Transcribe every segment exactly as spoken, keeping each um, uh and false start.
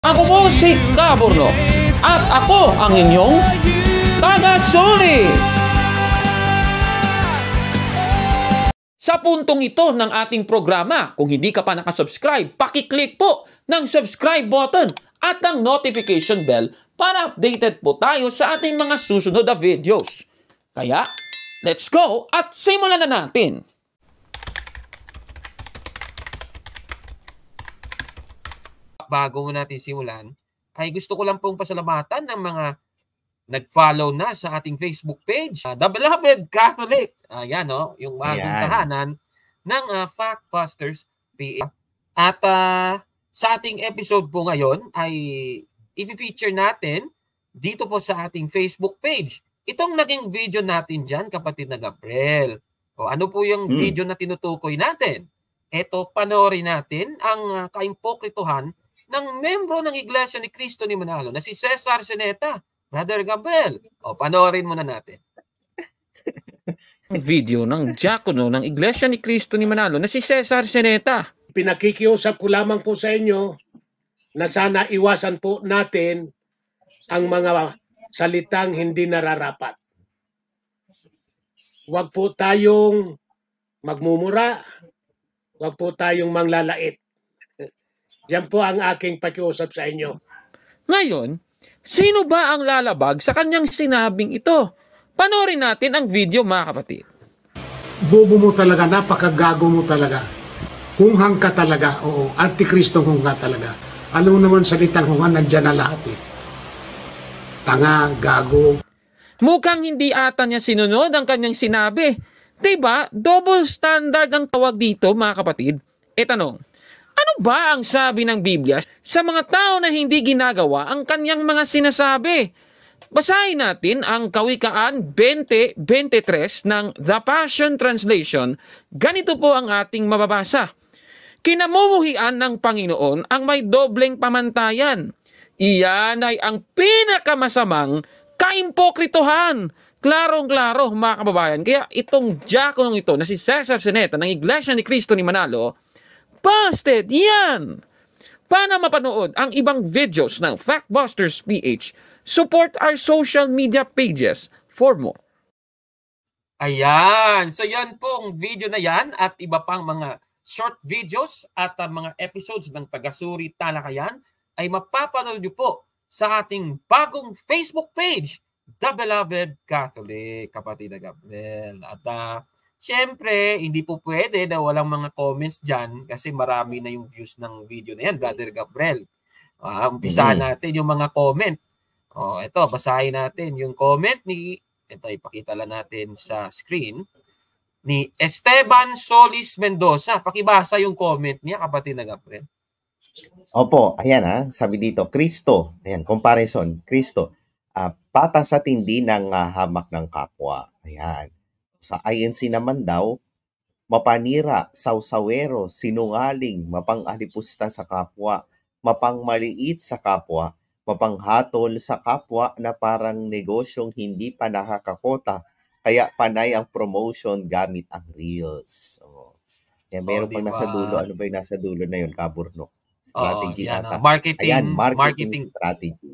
Ako po si Kaborno at ako ang inyong taga-suri. Sa puntong ito ng ating programa, kung hindi ka pa nakasubscribe, pakiclick po ng subscribe button at ang notification bell para updated po tayo sa ating mga susunod na videos. Kaya, let's go at simulan na natin! Bago natin simulan, ay gusto ko lang pong pasalamatan ng mga nag-follow na sa ating Facebook page, uh, The Beloved Catholic. Ayan, uh, no? Yung bagong tahanan ng uh, Factbusters P H. At uh, sa ating episode po ngayon ay i-feature natin dito po sa ating Facebook page. Itong naging video natin dyan, kapatid na Gabriel. O, ano po yung hmm. video na tinutukoy natin? Ito, panoorin natin ang uh, kaimpokrituhan ng membro ng Iglesia ni Cristo ni Manalo na si Cesar Zeneta. Brother Gabriel, o panoorin muna natin. Video ng diakono ng Iglesia ni Cristo ni Manalo na si Cesar Zeneta. Pinakikiusap ko lamang po sa inyo na sana iwasan po natin ang mga salitang hindi nararapat. Huwag po tayong magmumura, huwag po tayong manglalait. Yan po ang aking pakiusap sa inyo. Ngayon, sino ba ang lalabag sa kanyang sinabing ito? Panoorin natin ang video, mga kapatid. Bobo mo talaga, napakagago mo talaga. Hunghang ka talaga, oo. Antikristong hungha talaga. Alam mo naman salitang hungha, nandyan na lahat eh. Tanga, gago. Mukhang hindi ata niya sinunod ang kanyang sinabi. Diba? Double standard ang tawag dito, mga kapatid. E tanong, ano ba ang sabi ng Biblia sa mga tao na hindi ginagawa ang kanyang mga sinasabi? Basahin natin ang Kawikaan twenty twenty-three ng The Passion Translation. Ganito po ang ating mababasa. Kinamumuhian ng Panginoon ang may dobleng pamantayan. Iyan ay ang pinakamasamang kaimpokrituhan. Klarong-klaro, mga kababayan. Kaya itong diakonong ito na si Cesar Zeneta ng Iglesia ni Cristo ni Manalo, busted! Yan! Para mapanood ang ibang videos ng Factbusters P H, support our social media pages for more. Ayan! So yan pong video na yan at iba pang mga short videos at uh, mga episodes ng Taga-Suri Talakayan ay mapapanood nyo po sa ating bagong Facebook page, The Beloved Catholic, kapatid na Gabriel. At uh, siyempre, hindi po pwede na walang mga comments dyan kasi marami na yung views ng video na yan, Brother Gabriel. Uh, umpisahan mm-hmm. natin yung mga comment. Oh, ito, basahin natin yung comment ni, ito, ipakita lang natin sa screen, ni Esteban Solis Mendoza. Pakibasa yung comment niya, kapatid na Gabriel. Opo, ayan ha, sabi dito, Kristo, ayan, comparison, Kristo, uh, patas sa tindi ng uh, hamak ng kapwa. Ayan. Sa I N C naman daw, mapanira, sausawero, sinungaling, mapang-alipusta sa kapwa, mapang-maliit sa kapwa, mapanghatol sa kapwa na parang negosyong hindi pa nakakakota, kaya panay ang promotion gamit ang Reels. So, yan, meron oh, pang diba? Nasa dulo. Ano ba yung nasa dulo na yun, Kaborno? Strategy oh, yan, ata. Marketing, ayan, marketing, marketing strategy.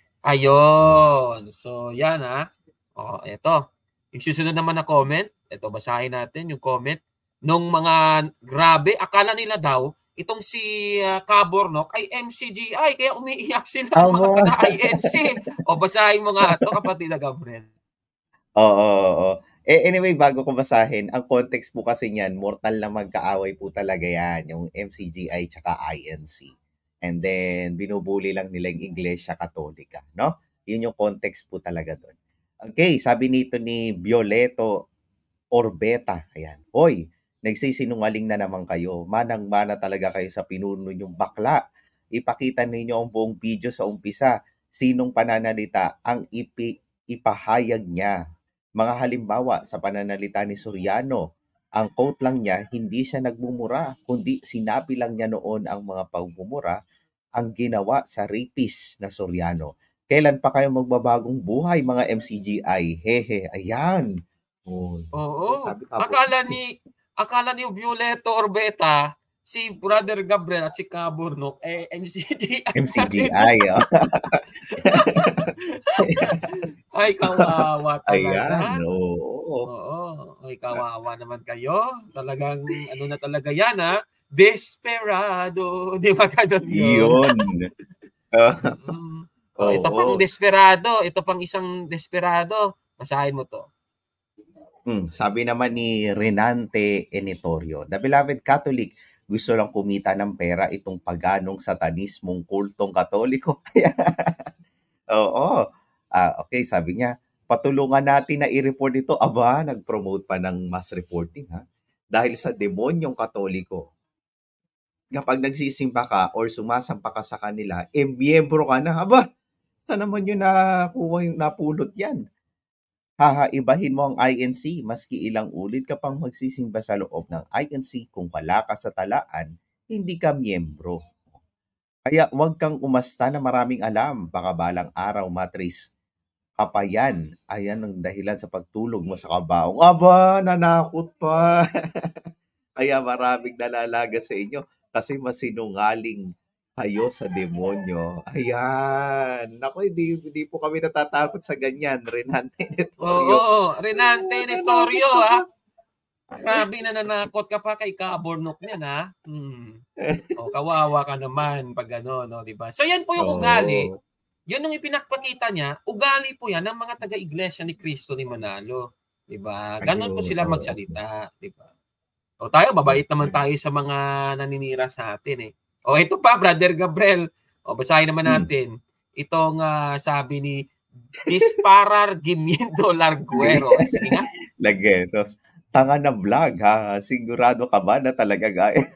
Ayun. So, yan ha. O, eto. Yung susunod naman na comment, ito basahin natin yung comment. Nung mga grabe, akala nila daw, itong si uh, Kaborno ay M C G I, kaya umiiyak sila ng mga taga-I N C. O basahin mo nga ito, kapatid na Gabriel. Oo, oo, oo. Eh, anyway, bago ko basahin, ang context po kasi niyan, mortal na magkaaway po talaga yan, yung M C G I tsaka I N C. And then, binubuli lang nila yung Iglesia Katolika, no? Yun yung context po talaga doon. Okay, sabi nito ni Violeto Orbeta, ayan, hoy, nagsisinungaling na naman kayo. Manang-mana talaga kayo sa pinuno yung bakla. Ipakita ninyo ang buong video sa umpisa. Sinong pananalita ang ipi, ipahayag niya. Mga halimbawa sa pananalita ni Soriano, ang quote lang niya, hindi siya nagmumura, kundi sinabi lang niya noon ang mga pagmumura ang ginawa sa rapist na Soriano. Kailan pa kayo magbabagong buhay, mga M C G I? Hehe, ayan. Oh, Oo. Sabi ka, akala ni akala ni Violeto Orbeta si Brother Gabriel at si Kaburnok, eh, M C G I. M C G I, oh. Ay, kawawa talaga. Ayan, oo. Oo, ay kawawa naman kayo. Talagang ano na talaga yan, ha? Desperado. Di ba ganun yun? Yun. Ah, Mm. Oh, ito pang oo. desperado. Ito pang isang desperado. Basahin mo to. Hmm, sabi naman ni Renante Enitorio, the beloved Catholic, gusto lang kumita ng pera itong paganong satanismong kultong Katoliko. Oo. Ah, okay, sabi niya, patulungan natin na i-report ito. Aba, nag-promote pa ng mass reporting, ha? Dahil sa demonyong Katoliko. Kapag nagsisimba ka or sumasampa ka sa kanila, eh, miyembro ka na. Aba, saan naman yun nakuha yung napulot yan? Hahaibahin mo ang I N C maski ilang ulit ka pang magsisimba sa loob ng I N C kung wala ka sa talaan, hindi ka miyembro. Kaya huwag kang umasta na maraming alam. Baka balang araw, matris, kapayan. Ayan ang dahilan sa pagtulog mo sa kabaong. Aba, nanakot pa. Kaya maraming nalalaga sa inyo kasi masinungaling kayo sa demonyo. Ayan. Naku, hindi, hindi po kami natatakot sa ganyan. Renante Oo, Netorio. oo. Renante Netorio, ha? Grabe, nananakot ka pa kay Kaburnok niyan, ha? Hmm. O, kawawa ka naman pag gano'n, no? Diba? So, yan po yung ugali. Oo. Yun yung ipinakpakita niya. Ugali po yan ng mga taga-Iglesia ni Cristo ni Manalo. Diba? Ganon po Ayun, sila oo. magsalita. Diba? O, tayo, mabait naman tayo sa mga naninira sa atin, eh. O, ito pa, Brother Gabriel. O, basahin naman Hmm. natin. Itong ah, sabi ni Disparar Gimiendo Larguero. Eh, sige nga. Lagetos. Tanga ng vlog, ha? Sigurado ka ba na talaga gaya?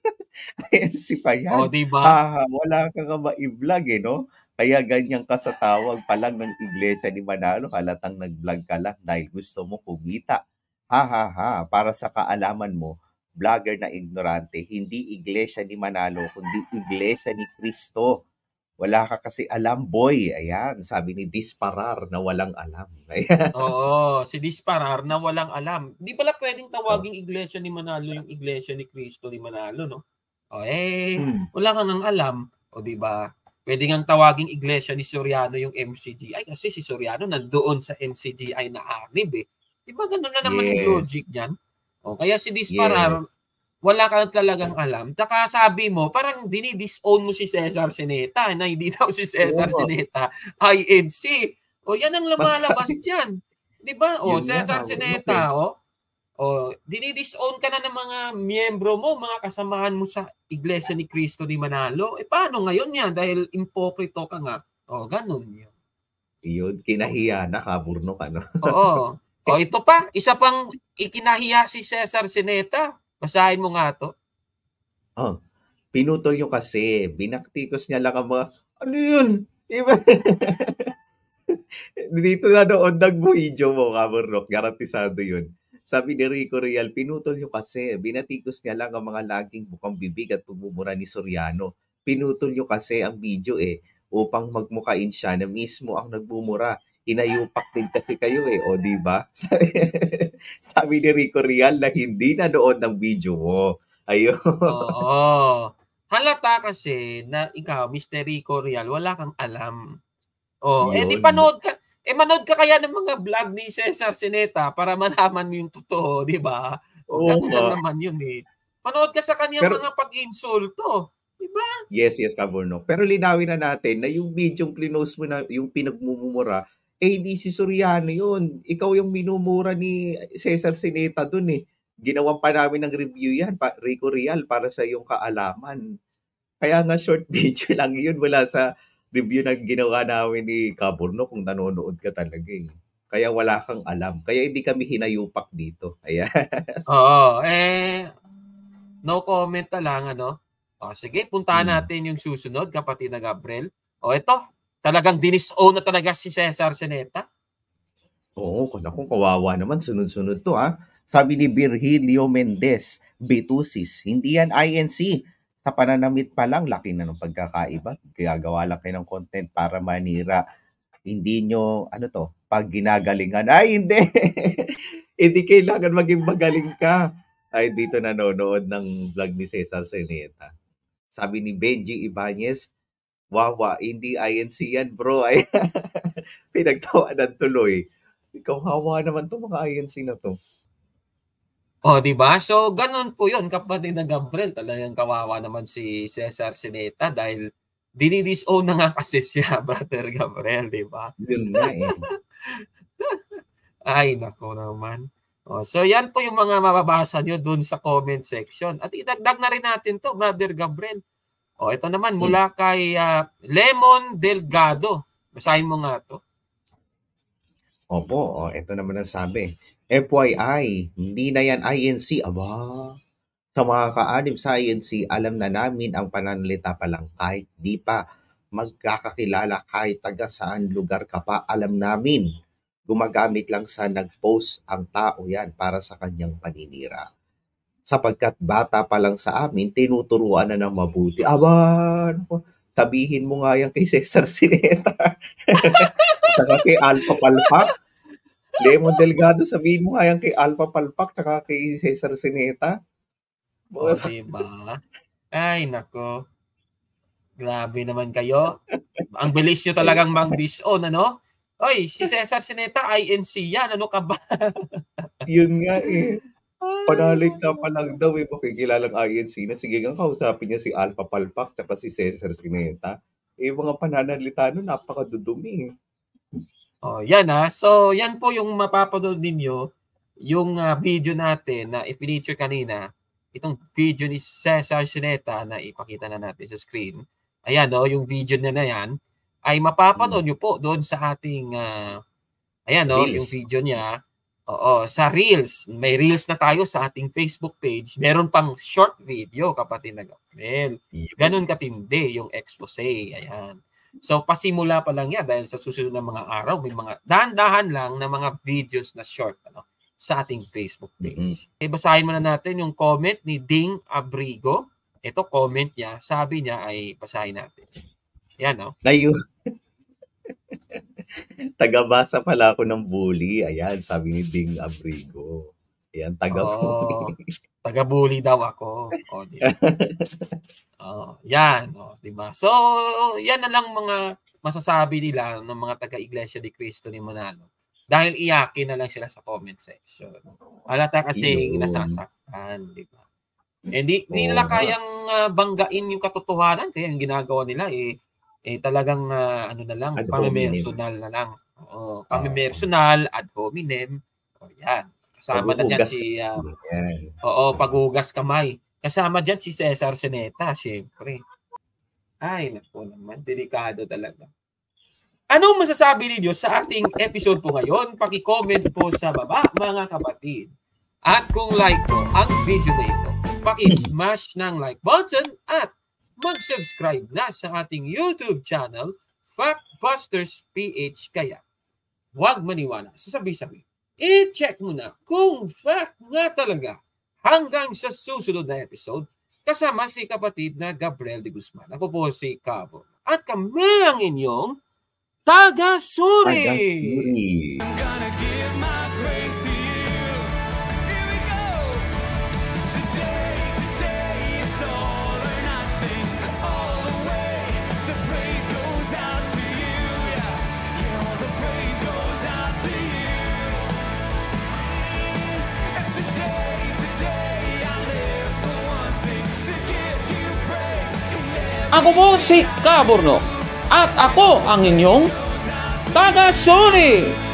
Ayan, si pa O, yan. diba? Ha, wala ka nga ma-i-vlog, eh, no? Kaya ganyan ka sa tawag pa lang ng Iglesia ni Manalo, halatang nag-vlog ka lang dahil gusto mo kumita. Ha, ha, ha. Para sa kaalaman mo, vlogger na ignorante, hindi Iglesia ni Manalo, kundi Iglesia ni Cristo. Wala ka kasi alam, boy. Ayan, sabi ni Disparar na walang alam. Ayan. Oo, si Disparar na walang alam. Di pala pwedeng Oh. tawaging Iglesia ni Manalo yung Iglesia ni Cristo ni Manalo, no? O, eh, Hmm. wala ka nang alam. O, di ba? Pwede ngang tawaging Iglesia ni Soriano yung M C G I kasi si Soriano nandoon sa M C G I na anib, eh. Di ba ganun na naman yung Yes. logic niyan? O, kaya si Disparar, Yes. wala ka talagang alam. Tsaka sabi mo, parang dinidisown mo si Cesar Sineta na hindi daw si Cesar Oo. Sineta I N C. O, yan ang lumalabas dyan. Di ba? O, Yun nga, Cesar Kaburnok, Sineta, eh. o. O, dinidisown ka na ng mga miyembro mo, mga kasamahan mo sa Iglesia ni Cristo ni Manalo. Eh, paano ngayon yan? Dahil impokrito ka nga. O, ganun yun. Yun, kinahiya na, Kaburnok, ano? Oo. O, ito pa. Isa pang ikinahiya si Cesar Sineta. Basahin mo nga to. Oh, pinutol yung kasi. Binaktikos niya lang ang mga, ano yun? Iba. Dito na noon nag-video mo, Kaburnok. Garantisado yun. Sabi ni Rico Real, pinutol yung kasi. Binatikos niya lang ang mga laging bukang bibig at pagmumura ni Soriano. Pinutol yung kasi ang video eh, upang magmukain siya na mismo ang nagbumura. Inayupak din kasi kayo eh, o di ba? Sabi, sabi ni Rico Real na hindi na noon ng video mo. Ayun. Oo. Halata kasi na ikaw, Mister Rico Real, wala kang alam. Oh, eh di Yun. panood ka. Eh manood ka kaya ng mga vlog ni Cesar Sineta para malaman mo yung totoo, di ba? O, Oo ganun lang nga. naman yun eh. Manood ka sa kanyang Pero- mga pag-insulto. Di ba? Yes, yes, Kaburnok. Pero linawin na natin na yung video yung klinos mo na yung pinagmumura, eh di si Soriano yun. Ikaw yung minumura ni Cesar Sineta dun eh. Ginawan pa namin ng review yan, pa, Rico Real, para sa iyong kaalaman. Kaya nga short video lang yun, wala sa review na ginawa namin ni Kaburnok kung nanonood ka talaga eh. Kaya wala kang alam. Kaya hindi kami hinayupak dito. Ayan. Oo, eh no comment na lang ano. O sige, puntahan Hmm. natin yung susunod, kapatid na Gabriel. O ito, talagang dinis-own na talaga si Cesar Sineta. Oo, kung naku, kawawa naman, sunod-sunod to ha. Sabi ni Virgilio Mendez, Betusis, hindi yan I N C. Sa pananamit pa lang, laki na ng pagkakaiba. Gagawa lang kayo ng content para manira. Hindi nyo, ano to, pag ginagalingan. Ay, hindi. Hindi kailangan maging magaling ka. ay dito nanonood ng vlog ni Cesar Sineta. Sabi ni Benji Ibanez, wawa, hindi I N C yan, bro. Ay, pinagtawanan tuloy. Ikaw, hawa naman to mga I N C na to. O, di ba? So, ganun po yun, kapatid na Gabriel. Talagang kawawa naman si Cesar Sineta dahil dinidisown na nga kasi siya, Brother Gabriel, di ba? Yun nga eh. Ay, nako naman. O, so, yan po yung mga mababasa nyo dun sa comment section. At idagdag na rin natin to, Brother Gabriel. O, ito naman, mula kay uh, Lemon Delgado. Basahin mo nga to. Opo, o, ito naman ang sabi. F Y I, hindi na yan I N C. Aba, sa mga ka-anim sa I N C, alam na namin ang pananalita pa lang kahit di pa magkakakilala kahit taga saan lugar ka pa, alam namin. Gumagamit lang sa nag-post ang tao yan para sa kanyang paninira. Sapagkat bata pa lang sa amin, tinuturuan na ng mabuti. Aba, sabihin mo nga yan kay Cesar Sineta. Saka kay Alpha Palpak. Lemon Delgado, sabihin mo nga yan kay Alpha Palpak tsaka kay Cesar Sineta. O, diba? Ay, nako. Grabe naman kayo. Ang bilis nyo talagang mang-disown, ano? Oy, si Cesar Sineta, I N C yan. Ano ka ba? Yun nga eh. Panalita pa lang daw eh. Makikilalang I N C na. Sige nga, kausapin niya si Alpha Palpak tsaka si Cesar Sineta. Eh, mga pananalita nun, napakadudumi eh. Oh, yan ah. So, yan po yung mapapanood ninyo, yung uh, video natin na i-feature kanina. Itong video ni Cesar Sineta na ipakita na natin sa screen. Ayan, no, yung video na na yan ay mapapanood nyo po doon sa ating uh, ayan, no, Reels. Yung video niya. Oo, sa Reels. May Reels na tayo sa ating Facebook page. Meron pang short video, kapatid na Gabriel. Ganun katindi yung expose. Ayan. So, pasimula pa lang yan dahil sa susunod na mga araw, may mga dahan-dahan lang na mga videos na short ano, sa ating Facebook page. Mm-hmm. E, basahin muna natin yung comment ni Ding Abrigo. Ito, comment niya. Sabi niya ay basahin natin. Yan, no? Layo. Tagabasa pala ako ng bully. Ayan, sabi ni Ding Abrigo. Ayan, taga-bully. Oh, taga-bully daw ako. O, diba? Oh, yan, oh, diba? So, yan na lang mga masasabi nila ng mga taga-Iglesia ni Cristo ni Manalo. Dahil iyakin na lang sila sa comment section. Halata kasi nasasaktan, diba? Hindi eh, oh, nila kayang uh, banggain yung katotohanan, kaya yung ginagawa nila eh, eh talagang uh, ano na lang, pamimersonal na lang. Oo, pamimersonal, ad hominem. O, yan. Kasama na dyan si uh, oo, paghugas kamay. Kasama dyan si Cesar Sineta, syempre. Ay, naku naman, delikado talaga. Anong masasabi ninyo sa ating episode po ngayon? Paki-comment po sa baba, mga kapatid. At kung like po ang video na ito, paki-smash ng like button at mag-subscribe na sa ating YouTube channel, Factbusters P H. Kaya, huwag maniwala sa sabi-sabi. I-check mo na kung fact nga talaga hanggang sa susunod na episode kasama si kapatid na Gabriel de Guzman. Ako po si Cabo. At kami ang inyong taga-suri! Taga-suri! Ako po si Caborno at ako ang inyong taga-suri!